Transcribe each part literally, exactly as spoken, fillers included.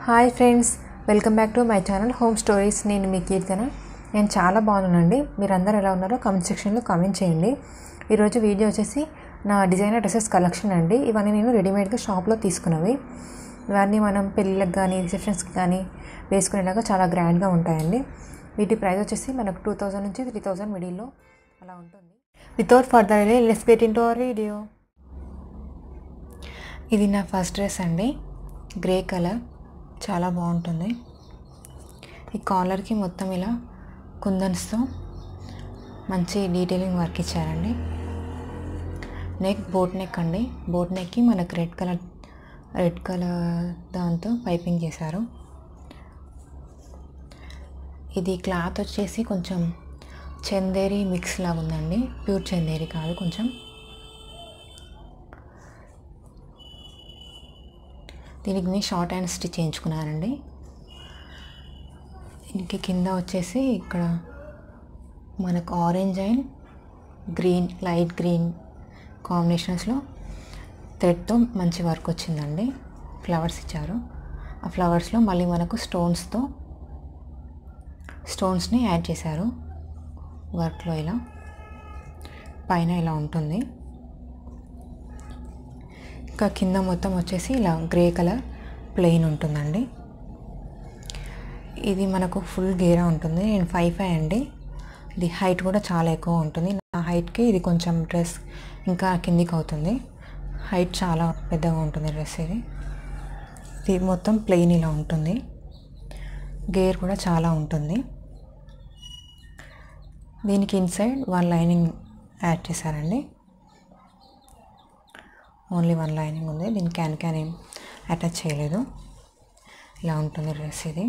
Hi friends, welcome back to my channel home stories. నేను మీ కీర్తన. నేను చాలా బాగున్నానండి. మీరందరూ ఎలా ఉన్నారో కామెంట్ సెక్షన్లో కామెంట్ చేయండి. ఈరోజు వీడియో వచ్చేసి నా డిజైనర్ డ్రెస్సెస్ కలెక్షన్ అండి. ఇవన్నీ నేను రెడీమేడ్గా షాప్లో తీసుకున్నవి. ఇవన్నీ మనం పెళ్ళిళ్ళకి కానీ రిసెప్షన్స్కి కానీ వేసుకునేలాగా చాలా గ్రాండ్గా ఉంటాయండి. వీటి ప్రైస్ వచ్చేసి మనకు టూ థౌజండ్ నుంచి త్రీ థౌజండ్ మిడిల్లో అలా ఉంటుంది. Without further delay let's get into our video. ఇది నా ఫస్ట్ డ్రెస్ అండి, గ్రే కలర్, చాలా బాగుంటుంది. ఈ కాలర్కి మొత్తం ఇలా కుందన్స్తో మంచి డీటెయిలింగ్ వర్క్ ఇచ్చారండి. నెక్ బోట్ నెక్ అండి. బోట్ నెక్కి మనకు రెడ్ కలర్ రెడ్ కలర్ దాంతో పైపింగ్ చేశారు. ఇది క్లాత్ వచ్చేసి కొంచెం చందేరి మిక్స్ లాగా ఉందండి, ప్యూర్ చందేరి కాదు. కొంచెం దీనికి షార్ట్ హ్యాండ్ స్టిచ్ చేయించుకున్నానండి. దీనికి కింద వచ్చేసి ఇక్కడ మనకు orange and green, light green కాంబినేషన్స్లో థ్రెడ్తో మంచి వర్క్ వచ్చిందండి. ఫ్లవర్స్ ఇచ్చారు. ఆ ఫ్లవర్స్లో మళ్ళీ మనకు స్టోన్స్తో స్టోన్స్ని యాడ్ చేశారు వర్క్లో. ఇలా పైన ఇలా ఉంటుంది. ఇంకా కింద మొత్తం వచ్చేసి ఇలా గ్రే కలర్ ప్లెయిన్ ఉంటుందండి. ఇది మనకు ఫుల్ గేరా ఉంటుంది. నేను ఫైవ్ ఫైవ్ అండి. ఇది హైట్ కూడా చాలా ఎక్కువ ఉంటుంది. నా హైట్కి ఇది కొంచెం డ్రెస్ ఇంకా కిందికి అవుతుంది. హైట్ చాలా పెద్దగా ఉంటుంది డ్రెస్. ఇది ఇది మొత్తం ప్లెయిన్ ఇలా ఉంటుంది. గేర్ కూడా చాలా ఉంటుంది. దీనికి ఇన్సైడ్ వన్ లైనింగ్ యాడ్ చేశారండి. ఓన్లీ వన్ లైనింగ్ ఉంది. దీనికి క్యాన్ క్యాన్ ఏం అటాచ్ చేయలేదు. ఇలా ఉంటుంది డ్రెస్. ఇది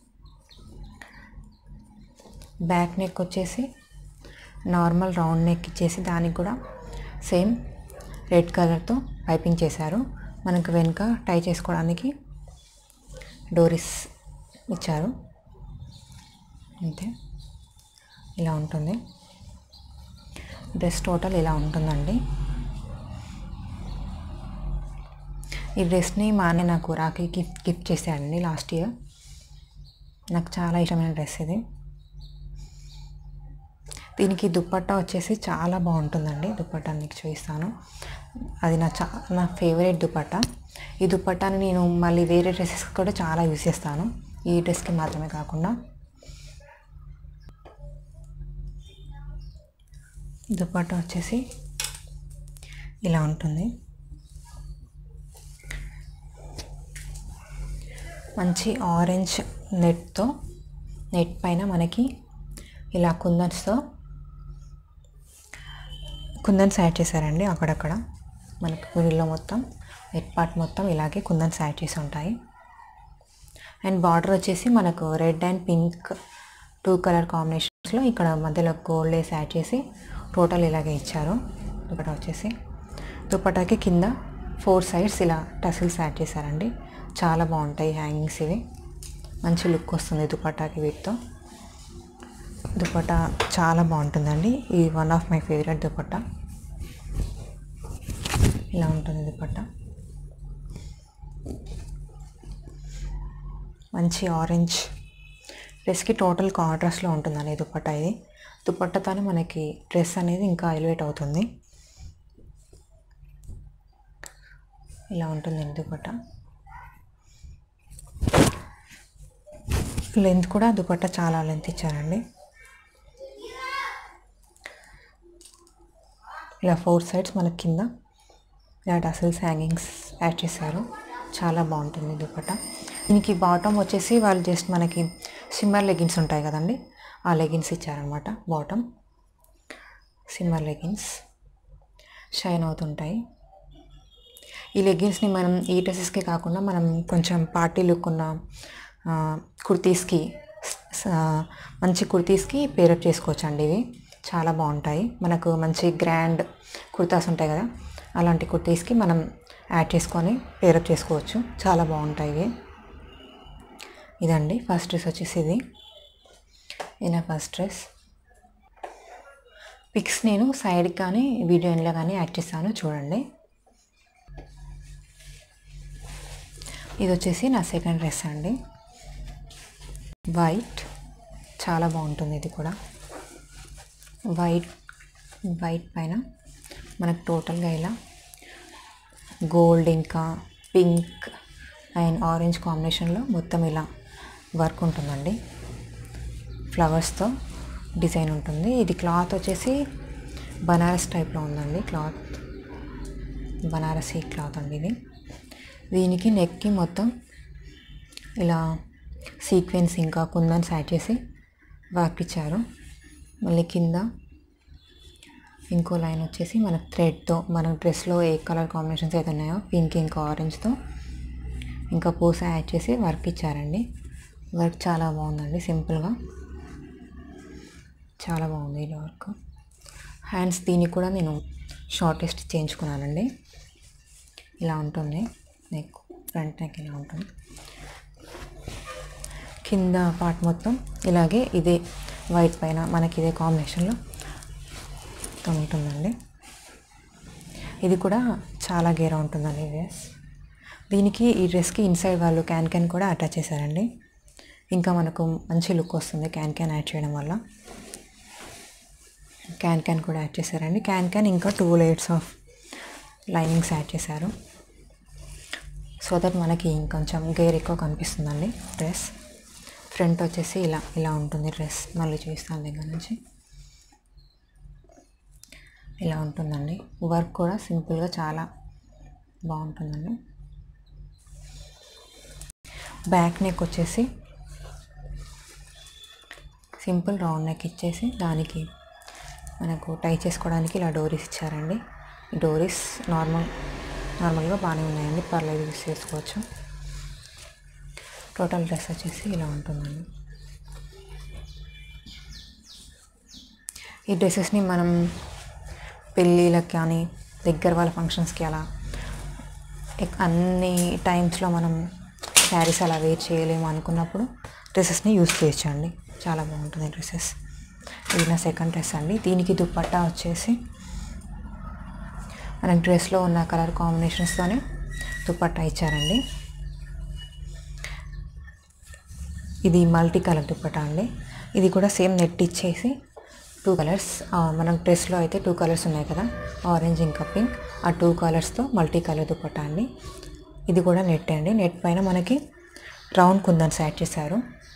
బ్యాక్ నెక్ వచ్చేసి నార్మల్ రౌండ్ నెక్ ఇచ్చేసి దానికి కూడా సేమ్ రెడ్ కలర్తో పైపింగ్ చేశారు. మనకు వెనుక టై చేసుకోవడానికి డోరీస్ ఇచ్చారు. అంతే, ఇలా ఉంటుంది డ్రెస్. టోటల్ ఇలా ఉంటుందండి. ఈ డ్రెస్ని మా అన్న నాకు రాఖీ గిఫ్ట్ గిఫ్ట్ చేశాడండి లాస్ట్ ఇయర్. నాకు చాలా ఇష్టమైన డ్రెస్ ఇది. దీనికి దుప్పట్టా వచ్చేసి చాలా బాగుంటుందండి. దుప్పట్టా మీకు చూపిస్తాను. అది నా చా నా ఫేవరెట్ దుప్పట్టా. ఈ దుప్పట్టాని నేను మళ్ళీ వేరే డ్రెస్సెస్కి కూడా చాలా యూజ్ చేస్తాను, ఈ డ్రెస్కి మాత్రమే కాకుండా. దుప్పట్టా వచ్చేసి ఇలా ఉంటుంది. మంచి ఆరెంజ్ నెట్తో, నెట్ పైన మనకి ఇలా కుందన్స్తో కుందన్స్ యాడ్ చేశారండి. అక్కడక్కడ మనకి మిడిల్లో మొత్తం నెట్ పార్ట్ మొత్తం ఇలాగే కుందన్స్ యాడ్ చేసి ఉంటాయి. అండ్ బార్డర్ వచ్చేసి మనకు red and pink two colour కాంబినేషన్స్లో ఇక్కడ మధ్యలో గోల్డ్ లేస్ యాడ్ చేసి టోటల్ ఇలాగే ఇచ్చారు. దుపట్టా వచ్చేసి దుపట్టాకి కింద ఫోర్ సైడ్స్ ఇలా టసిల్స్ యాడ్ చేశారండి. చాలా బాగుంటాయి హ్యాంగింగ్స్. ఇవి మంచి లుక్ వస్తుంది దుపట్టాకి. వీటితో దుపట్టా చాలా బాగుంటుందండి. ఇది one of my favourite dupatta. ఇలా ఉంటుంది దుపట్టా. మంచి ఆరెంజ్ డ్రెస్కి టోటల్ కాంట్రాస్ట్లో ఉంటుందండి దుపట్టా. ఇది దుపట్టాతోనే మనకి డ్రెస్ అనేది ఇంకా ఎలివేట్ అవుతుంది. ఇలా ఉంటుందండి దుపట్టా. లెంత్ కూడా దుపట్టా చాలా లెంత్ ఇచ్చారండి. ఇలా ఫోర్ సైడ్స్ మనకి కింద ఇలా టసిల్స్ హ్యాంగింగ్స్ యాడ్ చేశారు. చాలా బాగుంటుంది దుపట్టా. దీనికి బాటమ్ వచ్చేసి వాళ్ళు జస్ట్ మనకి సిమ్మర్ లెగిన్స్ ఉంటాయి కదండి, ఆ లెగిన్స్ ఇచ్చారనమాట. బాటమ్ సిమ్మర్ లెగిన్స్ షైన్ అవుతుంటాయి. ఈ లెగిన్స్ని మనం ఈ డ్రెస్సెస్కి కాకుండా మనం కొంచెం పార్టీ లుక్ ఉన్న కుర్తీస్కి, మంచి కుర్తీస్కి పేరప్ చేసుకోవచ్చు అండి. ఇవి చాలా బాగుంటాయి. మనకు మంచి గ్రాండ్ కుర్తాస్ ఉంటాయి కదా, అలాంటి కుర్తీస్కి మనం యాడ్ చేసుకొని పేరప్ చేసుకోవచ్చు. చాలా బాగుంటాయి ఇవి. ఇదండి ఫస్ట్ డ్రెస్ వచ్చేసి. ఇది ఇది నా ఫస్ట్ డ్రెస్. పిక్స్ నేను సైడ్కి కానీ వీడియో ఎండ్లో కానీ యాడ్ చేస్తాను, చూడండి. ఇది వచ్చేసి నా సెకండ్ డ్రెస్ అండి, వైట్, చాలా బాగుంటుంది ఇది కూడా. వైట్ వైట్ పైన మనకు టోటల్గా ఇలా గోల్డ్ ఇంకా పింక్ అండ్ ఆరెంజ్ కాంబినేషన్లో మొత్తం ఇలా వర్క్ ఉంటుందండి, ఫ్లవర్స్తో డిజైన్ ఉంటుంది. ఇది క్లాత్ వచ్చేసి బనారస్ టైప్లో ఉందండి, క్లాత్ బనారసీ క్లాత్ అండి ఇది. దీనికి నెక్కి మొత్తం ఇలా సీక్వెన్స్ ఇంకా కుందన్స్ యాడ్ చేసి వర్క్ ఇచ్చారు. మళ్ళీ కింద ఇంకో లైన్ వచ్చేసి మన థ్రెడ్తో మన డ్రెస్లో ఏ కలర్ కాంబినేషన్స్ అయితే ఉన్నాయో పింక్ ఇంకా ఆరెంజ్తో ఇంకా పూస యాడ్ చేసి వర్క్ ఇచ్చారండి. వర్క్ చాలా బాగుందండి, సింపుల్గా చాలా బాగుంది ఈ వర్క్. హ్యాండ్స్ దీనికి కూడా నేను షార్టెస్ట్ చేయించుకున్నానండి. ఇలా ఉంటుంది నెక్, ఫ్రంట్ నెక్ ఇలా ఉంటుంది. కింద పార్ట్ మొత్తం ఇలాగే ఇదే వైట్ పైన మనకి ఇదే కాంబినేషన్లో ఉంటుందండి. ఇది కూడా చాలా గేరా ఉంటుందండి ఈ డ్రెస్. దీనికి ఈ డ్రెస్కి ఇన్సైడ్ వాళ్ళు క్యాన్ క్యాన్ కూడా అటాచ్ చేశారండి. ఇంకా మనకు మంచి లుక్ వస్తుంది క్యాన్ క్యాన్ యాడ్ చేయడం వల్ల. క్యాన్ క్యాన్ కూడా యాడ్ చేశారండి. క్యాన్ క్యాన్ ఇంకా two layers of linings add చేశారు, సో దట్ మనకి ఇంకొంచెం గేర్ ఎక్కువ కనిపిస్తుందండి డ్రెస్. ఫ్రంట్ వచ్చేసి ఇలా ఇలా ఉంటుంది డ్రెస్. మళ్ళీ చూపిస్తాను దగ్గర నుంచి. ఇలా ఉంటుందండి. వర్క్ కూడా సింపుల్గా చాలా బాగుంటుందండి. బ్యాక్ నెక్ వచ్చేసి సింపుల్ రౌండ్ నెక్ ఇచ్చేసి దానికి మనకు టై చేసుకోవడానికి ఇలా డోరీస్ ఇచ్చారండి. ఈ డోరీస్ నార్మల్ నార్మల్గా బాగానే ఉన్నాయండి, పర్లేదు యూస్ చేసుకోవచ్చు. టోటల్ డ్రెస్ వచ్చేసి ఇలా ఉంటుందండి. ఈ డ్రెస్సెస్ని మనం పెళ్ళిళ్ళకి కానీ దగ్గర వాళ్ళ ఫంక్షన్స్కి అలా అన్ని టైమ్స్లో మనం శారీస్ అలా వేర్ చేయలేము అనుకున్నప్పుడు డ్రెస్సెస్ని యూస్ చేయొచ్చండి. చాలా బాగుంటుంది డ్రెస్సెస్. ఇది నా సెకండ్ డ్రెస్ అండి. దీనికి దుపట్టా వచ్చేసి మన డ్రెస్లో ఉన్న కలర్ కాంబినేషన్స్తోనే దుపట్టా ఇచ్చారండి. ఇది మల్టీ కలర్ దుపట్టా అండి. ఇది కూడా సేమ్ నెట్ ఇచ్చేసి టూ కలర్స్, మనం డ్రెస్లో అయితే టూ కలర్స్ ఉన్నాయి కదా, ఆరెంజ్ ఇంకా పింక్, ఆ టూ కలర్స్తో మల్టీ కలర్ దుపట్టా అండి. ఇది కూడా నెట్ అండి. నెట్ పైన మనకి రౌండ్ కుందన్స్ యాడ్ చేశారు.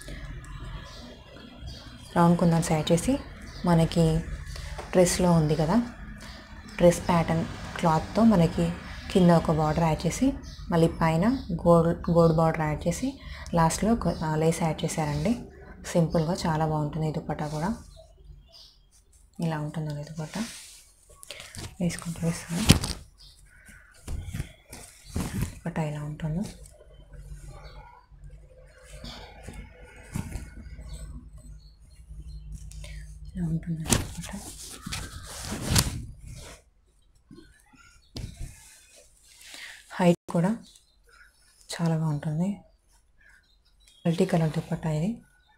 రౌండ్ కుందన్స్ యాడ్ చేసి మనకి డ్రెస్లో ఉంది కదా, డ్రెస్ ప్యాటర్న్ క్లాత్తో మనకి కింద ఒక బార్డర్ యాడ్ చేసి మళ్ళీ పైన గోల్డ్ గోల్డ్ బార్డర్ యాడ్ చేసి లాస్ట్లో లేస్ యాడ్ చేశారండి. సింపుల్గా చాలా బాగుంటుంది. ఈ దుపట్టా కూడా ఇలా ఉంటుందండి. దుపట్టా వేసుకుంటూ వేస్తాను. దుపట్టా ఇలా ఉంటుంది. ఇలా ఉంటుంది దుపట్టా. హైట్ కూడా చాలా బాగుంటుంది. మల్టీ కలర్ దుపట్టా ఇది.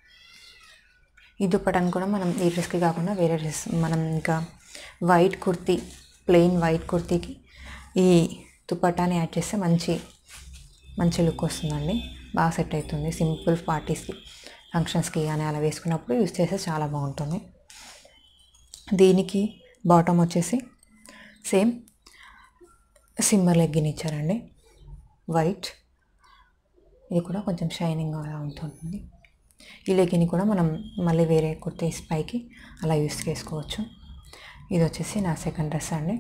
ఈ దుపట్టాను కూడా మనం ఈ డ్రెస్కి కాకుండా వేరే డ్రెస్, మనం ఇంకా వైట్ కుర్తీ, ప్లెయిన్ వైట్ కుర్తీకి ఈ దుపట్టాని యాడ్ చేస్తే మంచి మంచి లుక్ వస్తుందండి. బాగా సెట్ అవుతుంది. సింపుల్ పార్టీస్కి, ఫంక్షన్స్కి కానీ అలా వేసుకున్నప్పుడు యూస్ చేస్తే చాలా బాగుంటుంది. దీనికి బాటమ్ వచ్చేసి సేమ్ సిమ్మర్ లెగ్గిన్ ఇచ్చారండి, వైట్. ఇది కూడా కొంచెం షైనింగ్గా ఉంటుంది. ఈ లెగ్గిన్ కూడా మనం మళ్ళీ వేరే కుర్తీస్ పైకి అలా యూస్ చేసుకోవచ్చు. ఇది వచ్చేసి నా సెకండ్ డ్రెస్ అండి.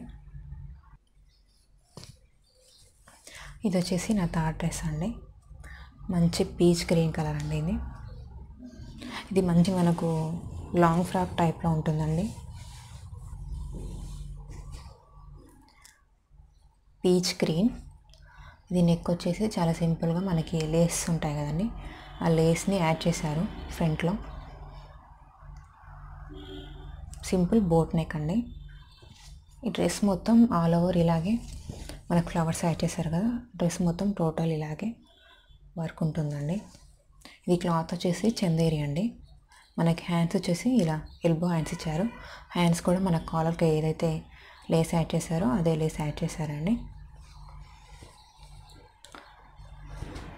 ఇది వచ్చేసి నా థర్డ్ డ్రెస్ అండి. మంచి పీచ్ గ్రీన్ కలర్ అండి. ఇది ఇది మంచి మనకు లాంగ్ ఫ్రాక్ టైప్లో ఉంటుందండి. Peach green. ఇది నెక్ వచ్చేసి చాలా సింపుల్గా మనకి లేస్ ఉంటాయి కదండి, ఆ లేస్ని యాడ్ చేశారు ఫ్రంట్లో. సింపుల్ బోట్ నెక్ అండి. ఈ డ్రెస్ మొత్తం ఆల్ ఓవర్ ఇలాగే మనకు ఫ్లవర్స్ యాడ్ చేశారు కదా, డ్రెస్ మొత్తం టోటల్ ఇలాగే వర్క్ ఉంటుందండి. ఇది క్లాత్ వచ్చేసి చందేరి అండి. మనకి హ్యాండ్స్ వచ్చేసి ఇలా ఎల్బో హ్యాండ్స్ ఇచ్చారు. హ్యాండ్స్ కూడా మన కాలర్కి ఏదైతే లేస్ యాడ్ చేశారో అదే లేస్ యాడ్ చేశారండి.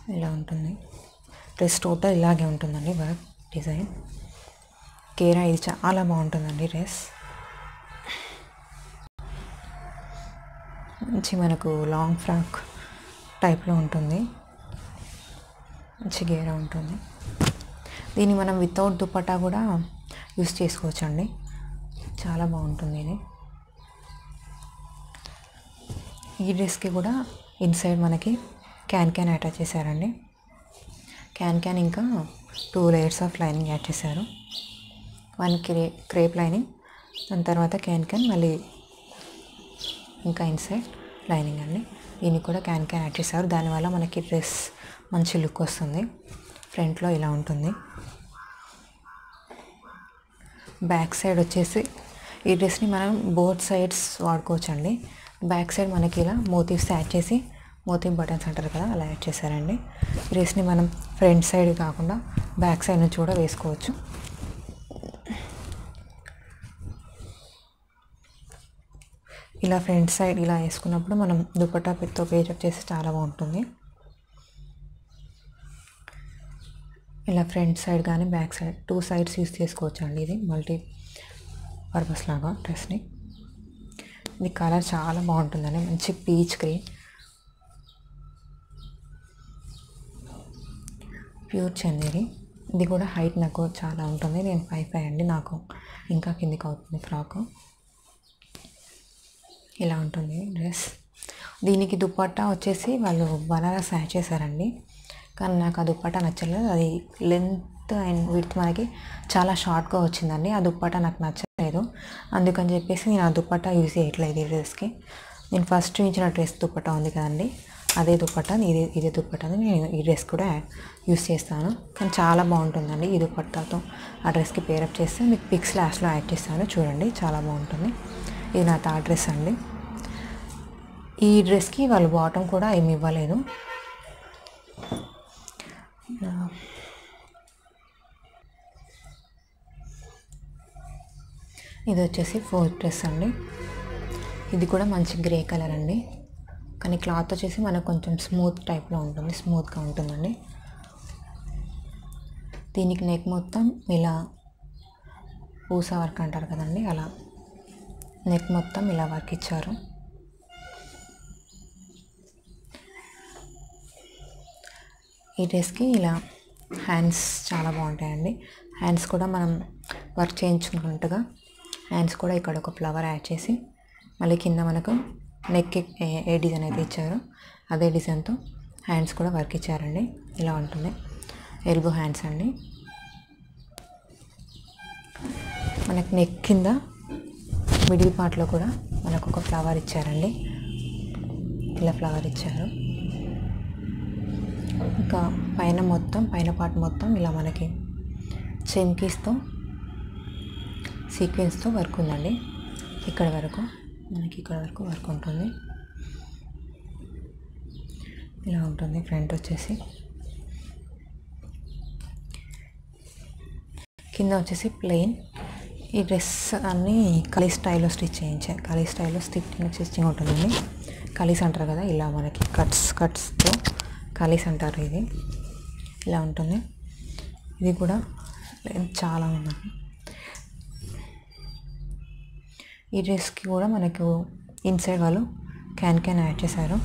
ఇలా ఉంటుంది డ్రెస్. టోటల్ ఇలాగే ఉంటుందండి వర్క్ డిజైన్. కేరా ఇది చాలా బాగుంటుందండి డ్రెస్. మంచి మనకు లాంగ్ ఫ్రాక్ టైప్లో ఉంటుంది. మంచి గేరా ఉంటుంది. దీన్ని మనం వితౌట్ దుపట్టా కూడా యూస్ చేసుకోవచ్చు అండి. చాలా బాగుంటుంది ఇది. ఈ డ్రెస్కి కూడా ఇన్సైడ్ మనకి క్యాన్ క్యాన్ అటాచ్ చేశారండి. క్యాన్ క్యాన్ ఇంకా two layers of lining add చేశారు. వన్ క్రే క్రేప్ లైనింగ్, దాని తర్వాత క్యాన్ క్యాన్, మళ్ళీ ఇంకా ఇన్సైడ్ లైనింగ్ అండి. దీనికి కూడా క్యాన్ క్యాన్ యాడ్ చేశారు. దానివల్ల మనకి డ్రెస్ మంచి లుక్ వస్తుంది. ఫ్రంట్లో ఇలా ఉంటుంది. బ్యాక్ సైడ్ వచ్చేసి ఈ డ్రెస్ని మనం బోత్ సైడ్స్ వాడుకోవచ్చు అండి. బ్యాక్ సైడ్ మనకి ఇలా మోటివ్స్ యాడ్ చేసి, మోటివ్ బటన్స్ అంటారు కదా, అలా యాడ్ చేశారండి. ఈ డ్రెస్ని మనం ఫ్రంట్ సైడ్ కాకుండా బ్యాక్ సైడ్ నుంచి కూడా వేసుకోవచ్చు. ఇలా ఫ్రంట్ సైడ్ ఇలా వేసుకున్నప్పుడు మనం దుపట్టా పెట్టుతో పేజప్ చేసి చాలా బాగుంటుంది. ఇలా ఫ్రంట్ సైడ్ కానీ back side two sides use చేసుకోవచ్చు అండి. ఇది మల్టీ పర్పస్ లాగా డ్రెస్ని. ఇది కలర్ చాలా బాగుంటుందండి. మంచి పీచ్ గ్రీన్, ప్యూర్ చందేరి. ఇది కూడా హైట్ నాకు చాలా ఉంటుంది. నేను ఫైవ్ ఫైవ్ అండి, నాకు ఇంకా కిందికి అవుతుంది ఫ్రాక్. ఇలా ఉంటుంది డ్రెస్. దీనికి దుపట్టా వచ్చేసి వాళ్ళు బనారస్ యాడ్ చేశారండి. కానీ నాకు ఆ దుపట్టా నచ్చలేదు. అది లెంత్ అండ్ విడ్త్ మనకి చాలా షార్ట్గా వచ్చిందండి. ఆ దుపట్టా నాకు నచ్చలేదు. అందుకని చెప్పేసి నేను ఆ దుపట్టా యూజ్ చేయట్లేదు ఈ డ్రెస్కి. నేను ఫస్ట్ చూపించిన డ్రెస్ దుపట్టా ఉంది కదండి, అదే దుపట్టా, ఇదే ఇదే దుపట్టాని నేను ఈ డ్రెస్ కూడా యూజ్ చేస్తాను. కానీ చాలా బాగుంటుందండి. ఈ దుపట్టాతో ఆ డ్రెస్కి పేరప్ చేస్తే మీకు పిక్స్ లాస్ట్లో యాడ్ చేస్తాను, చూడండి. చాలా బాగుంటుంది. ఇది నా థర్డ్ డ్రెస్ అండి. ఈ డ్రెస్కి వాళ్ళు బాటమ్ కూడా ఏమి ఇవ్వలేదు. ఇది వచ్చేసి ఫోర్త్ డ్రెస్ అండి. ఇది కూడా మంచి గ్రే కలర్ అండి. కానీ క్లాత్ వచ్చేసి మనకు కొంచెం స్మూత్ టైప్లో ఉంటుంది, స్మూత్గా ఉంటుందండి. దీనికి నెక్ మొత్తం ఇలా పూసా వర్క్ అంటారు కదండి, అలా నెక్ మొత్తం ఇలా వర్క్ ఇచ్చారు. ఈ డ్రెస్కి ఇలా హ్యాండ్స్ చాలా బాగుంటాయండి. హ్యాండ్స్ కూడా మనం వర్క్ చేయించుకున్నట్టుగా హ్యాండ్స్ కూడా ఇక్కడ ఒక ఫ్లవర్ యాడ్ చేసి, మళ్ళీ కింద మనకు నెక్ ఏ డిజైన్ అయితే ఇచ్చారో అదే డిజైన్తో హ్యాండ్స్ కూడా వర్క్ ఇచ్చారండి. ఇలా ఉంటుంది. ఎల్బో హ్యాండ్స్ అండి. మనకు నెక్ కింద మిడిల్ పార్ట్లో కూడా మనకు ఒక ఫ్లవర్ ఇచ్చారండి. ఇలా ఫ్లవర్ ఇచ్చారు. ఇంకా పైన మొత్తం పైన పార్ట్ మొత్తం ఇలా మనకి చెమ్కీస్తో సీక్వెన్స్తో వర్క్ ఉందండి. ఇక్కడ వరకు మనకి ఇక్కడ వరకు వర్క్ ఉంటుంది. ఇలా ఉంటుంది ఫ్రంట్ వచ్చేసి. కింద వచ్చేసి ప్లెయిన్. ఈ డ్రెస్ అన్నీ కలీ స్టైల్లో స్టిచ్ చేయించారు. కలీ స్టైల్లో స్టిచ్చింగ్ స్టిచ్చింగ్ ఉంటుందండి. కలీస్ అంటారు కదా, ఇలా మనకి కట్స్ కట్స్తో కలీస్ అంటారు. ఇది ఇలా ఉంటుంది. ఇది కూడా చాలా ఉందండి. ఈ డ్రెస్కి కూడా మనకు ఇన్సైడ్ వాళ్ళు క్యాన్ క్యాన్ యాడ్ చేశారు.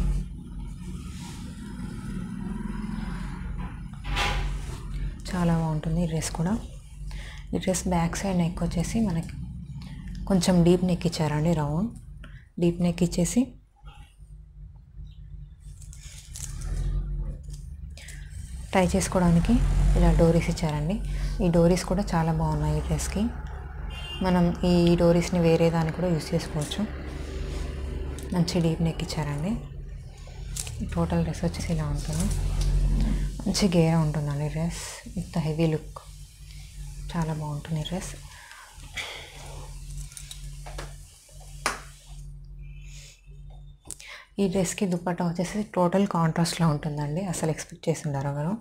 చాలా బాగుంటుంది ఈ డ్రెస్ కూడా. ఈ డ్రెస్ బ్యాక్ సైడ్ నెక్ వచ్చేసి మనకి కొంచెం డీప్ నెక్ ఇచ్చారండి. రౌండ్ డీప్ నెక్ ఇచ్చేసి టై చేసుకోవడానికి ఇలా డోరీస్ ఇచ్చారండి. ఈ డోరీస్ కూడా చాలా బాగున్నాయి ఈ డ్రెస్కి. మనం ఈ డోరీస్ని వేరే దాన్ని కూడా యూస్ చేసుకోవచ్చు. మంచి డీప్ నెక్ ఇచ్చారండి. టోటల్ డ్రెస్ వచ్చేసి ఇలా ఉంటుంది. మంచి గేరా ఉంటుందండి డ్రెస్. ఇంత హెవీ లుక్, చాలా బాగుంటుంది డ్రెస్. ఈ డ్రెస్కి దుపట్టా వచ్చేసి టోటల్ కాంట్రాస్ట్లో ఉంటుందండి. అసలు ఎక్స్పెక్ట్ చేసి ఉండరు ఎవరు.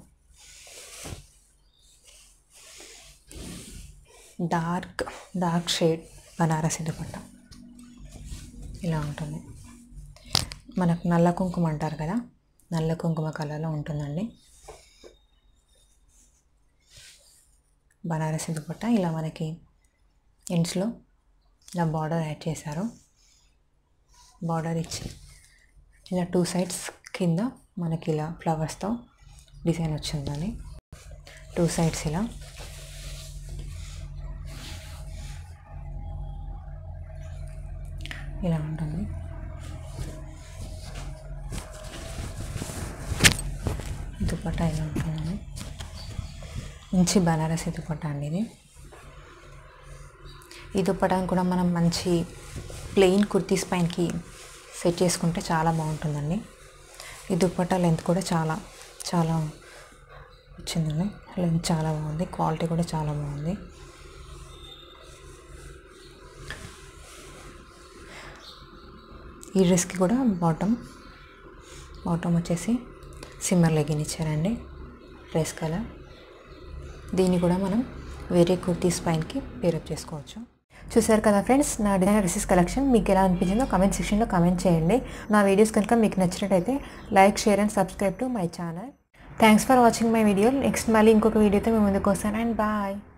Dark dark shade Banarasi dupatta ఇలా ఉంటుంది. మనకు నల్ల కుంకుమ అంటారు కదా, నల్ల కుంకుమ కలర్లో ఉంటుందండి. బనారసి దుపట్టా. ఇలా మనకి ఎండ్స్లో ఇలా బార్డర్ యాడ్ చేశారు. బార్డర్ ఇచ్చి ఇలా టూ సైడ్స్ కింద మనకి ఇలా ఫ్లవర్స్తో డిజైన్ వచ్చిందండి. టూ సైడ్స్ ఇలా ఇలా ఉంటుంది. దుపట్టా ఇలా ఉంటుందండి. మంచి బనారసి దుపట్టా అండి ఇది. ఈ దుపట్టాని కూడా మనం మంచి ప్లెయిన్ కుర్తీస్ పైనకి సెట్ చేసుకుంటే చాలా బాగుంటుందండి. ఈ దుపట్టా లెంత్ కూడా చాలా చాలా వచ్చిందండి. లెంత్ చాలా బాగుంది, క్వాలిటీ కూడా చాలా బాగుంది. ఈ డ్రెస్కి కూడా బాటమ్ బాటమ్ వచ్చేసి సిమ్మర్ లెగిన్ ఇచ్చారండి, డ్రెస్ కలర్. దీన్ని కూడా మనం వేరే కుర్తీస్ పైనకి పేరప్ చేసుకోవచ్చు. చూసారు కదా ఫ్రెండ్స్, నా డిజైనర్ డ్రెస్సెస్ కలెక్షన్ మీకు ఎలా అనిపించిందో కామెంట్ సెక్షన్లో కామెంట్ చేయండి. నా వీడియోస్ కనుక మీకు నచ్చినట్టయితే like, share and subscribe to my channel. Thanks for watching my video. Next మళ్ళీ ఇంకొక వీడియోతో మేము ముందుకు వస్తాను. And bye.